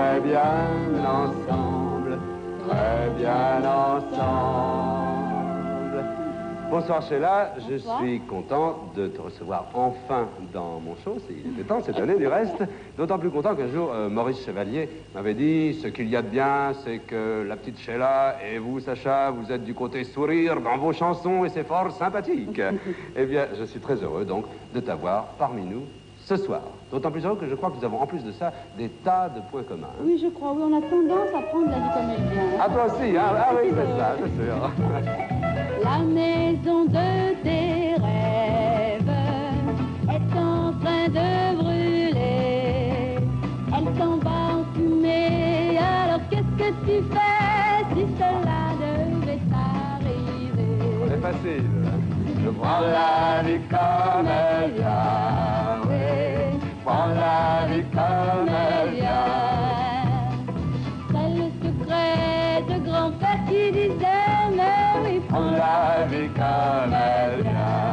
très bien ensemble, très bien ensemble. Bonsoir Sheila, je suis content de te recevoir enfin dans mon show. Il était temps cette année du reste. D'autant plus content qu'un jour, Maurice Chevalier m'avait dit ce qu'il y a de bien, c'est que la petite Sheila et vous, Sacha, vous êtes du côté sourire dans vos chansons et c'est fort sympathique. Eh bien, je suis très heureux donc de t'avoir parmi nous ce soir. D'autant plus heureux que je crois que nous avons en plus de ça des tas de points communs. Hein. Oui, je crois. Oui, on a tendance à prendre la vie comme elle vient. Ah, toi aussi, hein? Ah oui, c'est ça, c'est sûr. La maison de tes rêves est en train de brûler. Elle s'en va en fumée. Alors qu'est-ce que tu fais si cela devait t'arriver? C'est facile. Je prends la vie comme elle vient. Oui, je prends la vie comme elle vient. C'est le secret de grand-père qui disait, mais oui, prends la vie comme elle vient.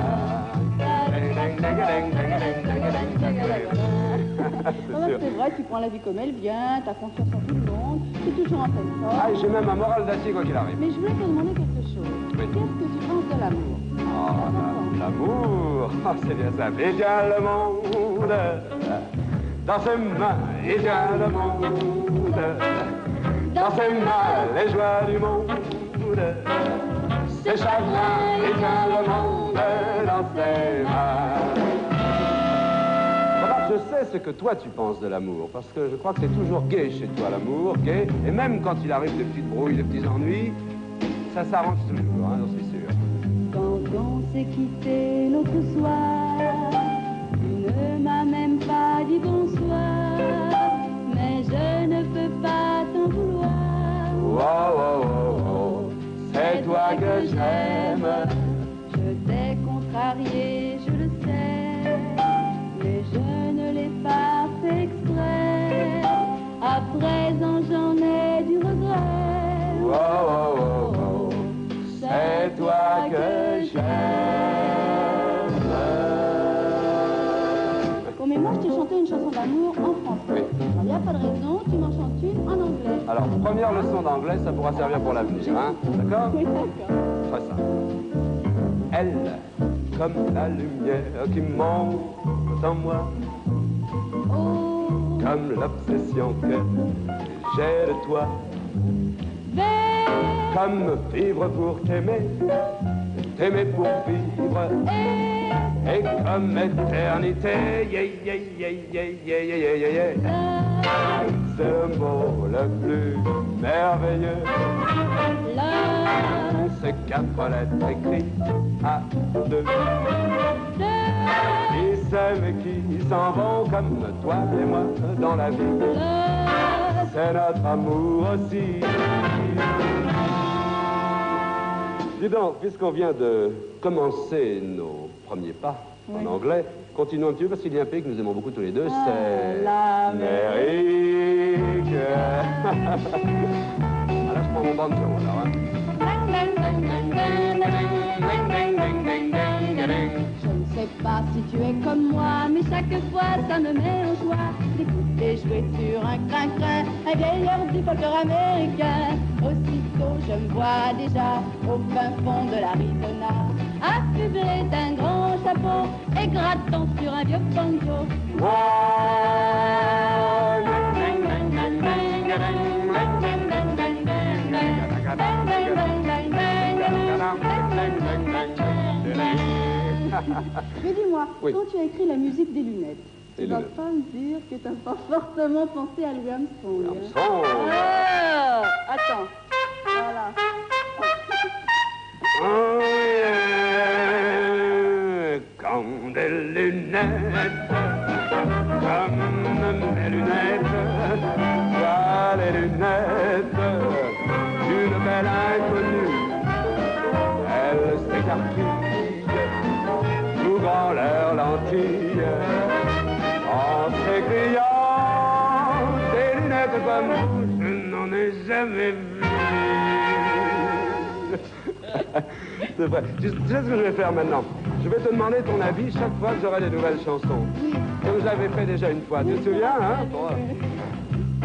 C'est vrai, tu prends la vie comme elle vient, t'as confiance en tout le monde, c'est toujours en pleine forme. Ah, j'ai même un moral d'acier quoi qu'il arrive. Mais je voulais te demander quelque chose. Oui. Qu'est-ce que tu penses de l'amour? Oh, l'amour, oh, c'est bien simple. Il tient le monde dans ses mains, il tient le monde dans ses mains, les joies du monde, ses chagrins, il tient le monde dans ses mains. Voilà, je sais ce que toi tu penses de l'amour, parce que je crois que c'est toujours gai chez toi l'amour, gai, et même quand il arrive des petites brouilles, des petits ennuis, ça s'arrange toujours, hein, j'en suis sûr. Quand on s'est quitté l'autre soir, tu ne m'as même pas dit bonsoir, mais je ne peux pas t'en vouloir. Oh, oh, oh, oh, c'est toi que j'aime. Je t'ai contrarié, je le sais, mais je ne l'ai pas fait exprès. À présent j'en ai du regret. Oh, oh, oh, oh, c'est toi que j'aime. Bon, mais moi je t'ai chanté une chanson d'amour en français. Il n'y a pas de raison, tu m'en chantes une en anglais. Alors, première leçon d'anglais, ça pourra servir pour l'avenir, hein? D'accord? Oui, d'accord. Très simple. Elle, comme la lumière qui monte en moi, Oh, comme l'obsession que j'ai de toi, comme vivre pour t'aimer, t'aimer pour vivre, et comme éternité, yeah, yeah, yeah, yeah, yeah, yeah, yeah, yeah, yeah. C'est le mot le plus merveilleux. C'est 4 lettres écrites à deux. Qui s'aiment et qui s'en vont comme toi et moi dans la vie. C'est notre amour aussi. Dis donc, puisqu'on vient de commencer nos premiers pas en anglais, continuons un petit peu parce qu'il y a un pays que nous aimons beaucoup tous les deux, c'est l'Amérique. Là, je prends mon banjo alors. Hein. je ne sais pas si tu es comme moi, mais chaque fois ça me met en joie d'écouter jouer sur un crin-crin un vieil air du folklore américain. Aussitôt je me vois déjà au fin fond de l'Arizona, affublé d'un grand chapeau et grattant sur un vieux banjo. Mais dis-moi, oui. Quand tu as écrit la musique des lunettes, tu Les vas lunettes. pas me dire que tu n'as pas fortement pensé à Louis Armstrong. Armstrong. Oh, attends, voilà. Oh, yeah. Comme des lunettes, comme mes lunettes, voilà les lunettes d'une belle inconnue. Elle s'écarquille, ouvrant leurs lentilles, en s'écriant des lunettes comme vous, je n'en ai jamais vu. C'est vrai. Tu sais ce que je vais faire maintenant? Je vais te demander ton avis chaque fois que j'aurai des nouvelles chansons. Comme je l'avais fait déjà une fois. Tu te souviens, hein? Bon.